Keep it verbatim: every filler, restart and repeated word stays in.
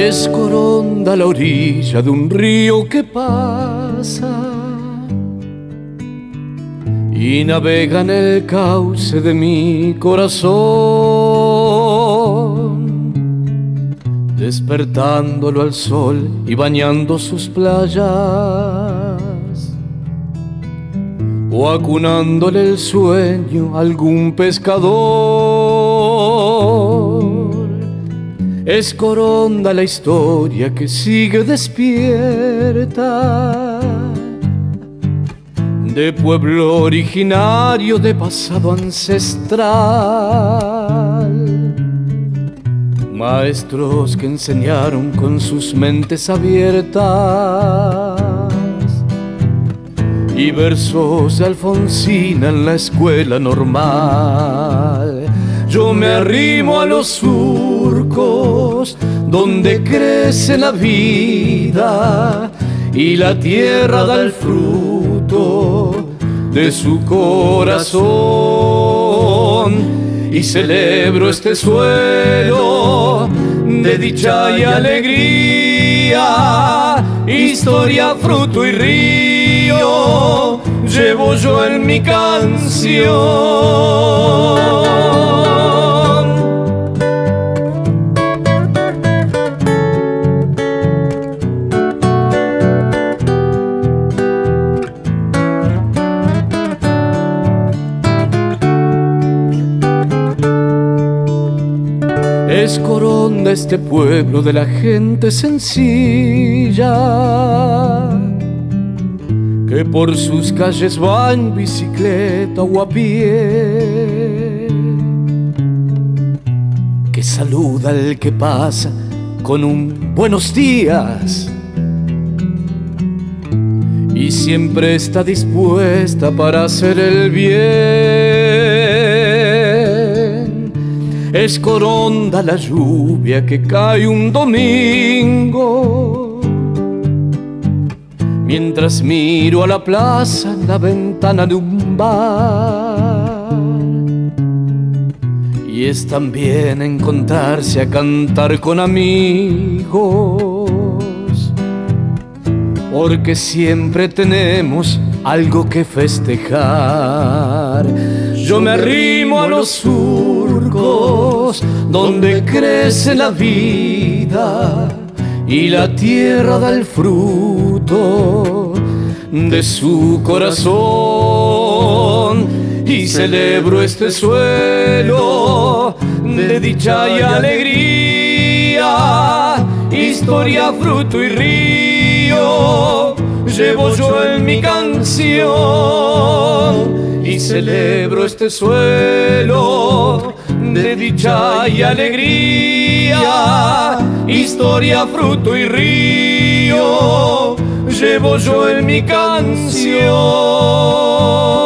Es Coronda la orilla de un río que pasa y navega en el cauce de mi corazón, despertándolo al sol y bañando sus playas, o acunándole el sueño a algún pescador. Es Coronda la historia que sigue despierta, de pueblo originario, de pasado ancestral, maestros que enseñaron con sus mentes abiertas, y versos de Alfonsina en la escuela normal. Yo me arrimo a los surcos donde crece la vida y la tierra da el fruto de su corazón, y celebro este suelo de dicha y alegría, historia, fruto y río llevo yo en mi canción. Es Coronda este pueblo de la gente sencilla, que por sus calles va en bicicleta o a pie, que saluda al que pasa con un buenos días y siempre está dispuesta para hacer el bien. Es Coronda la lluvia que cae un domingo, mientras miro a la plaza en la ventana de un bar. Y es también encontrarse a cantar con amigos, porque siempre tenemos algo que festejar. Yo me arrimo a los surcos donde crece la vida y la tierra da el fruto de su corazón, y celebro este suelo de dicha y alegría, historia, fruto y río llevo yo en mi canción. Y celebro este suelo de dicha y alegría, historia, fruto y río llevo yo en mi canción.